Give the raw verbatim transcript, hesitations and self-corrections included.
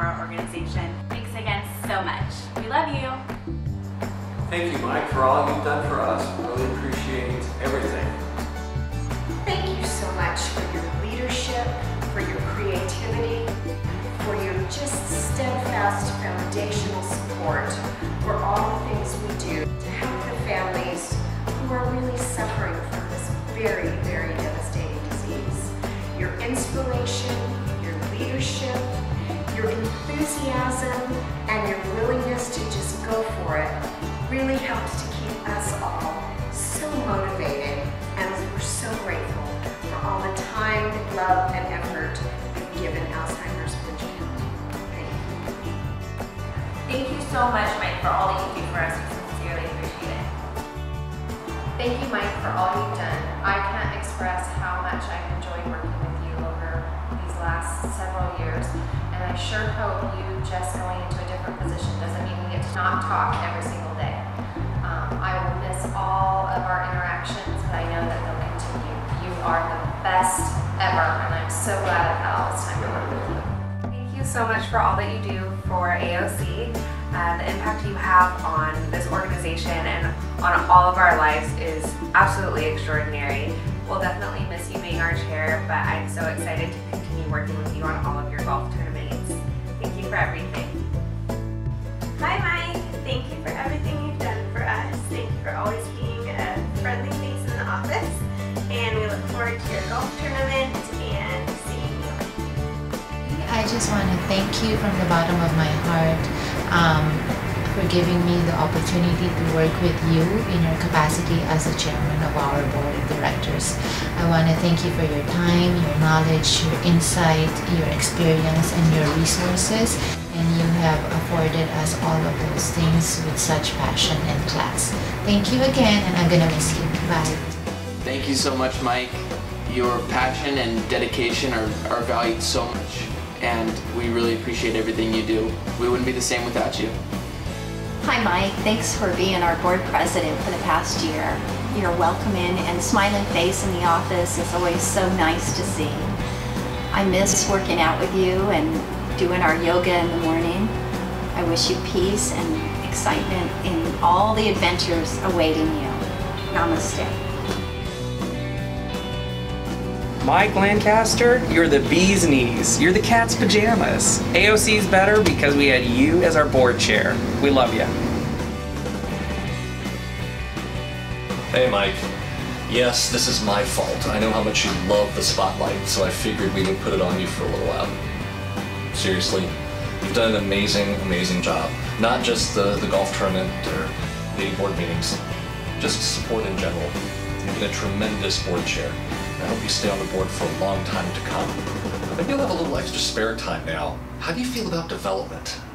our organization. Thanks again so much. We love you. Thank you, Mike, for all you've done for us. Really appreciate everything. Thank you so much for your leadership, for your creativity, for your just steadfast foundational support for all the things we do to help the families who are really suffering from this very, very devastating disease. Your inspiration, your leadership, your enthusiasm, and your willingness to just go for it really helps to keep us all so motivated, and we're so grateful for all the time, love, and effort you've given Alzheimer's Orange County. Thank you. Thank you so much, Mike, for all that you do for us. We sincerely appreciate it. Thank you, Mike, for all you've done. I can't express how much I've enjoyed working with you over these last several years, and I sure hope you just going into a different position doesn't mean we get to not talk every single day. Um, I will miss all of our interactions, but I know that they'll continue. You are the best ever, and I'm so glad I've had all this time to work with you. Thank you so much for all that you do for A O C. Uh, the impact you have on this organization and on all of our lives is absolutely extraordinary. We'll definitely miss you being our chair, but I'm so excited to continue working with you on all of your golf tournaments. Thank you for everything. Hi Mike, thank you for everything you've done for us. Thank you for always being a friendly face in the office, and we look forward to your golf tournament and seeing you. I just want to thank you from the bottom of my heart um, for giving me the opportunity to work with you in your capacity as the chairman of our board of directors. I want to thank you for your time, your knowledge, your insight, your experience, and your resources. And you have afforded us all of those things with such passion and class. Thank you again, and I'm gonna miss you. Bye. Thank you so much, Mike. Your passion and dedication are, are valued so much, and we really appreciate everything you do. We wouldn't be the same without you. Hi Mike, thanks for being our board president for the past year. Your welcoming and smiling face in the office is always so nice to see. I miss working out with you and doing our yoga in the morning. I wish you peace and excitement in all the adventures awaiting you. Namaste. Mike Lancaster, you're the bee's knees. You're the cat's pajamas. A O C's better because we had you as our board chair. We love you. Hey Mike. Yes, this is my fault. I know how much you love the spotlight, so I figured we would put it on you for a little while. Seriously, you've done an amazing, amazing job. Not just the, the golf tournament or the board meetings, just support in general. You've been a tremendous board chair. I hope you stay on the board for a long time to come. Maybe you'll have a little extra spare time now. How do you feel about development?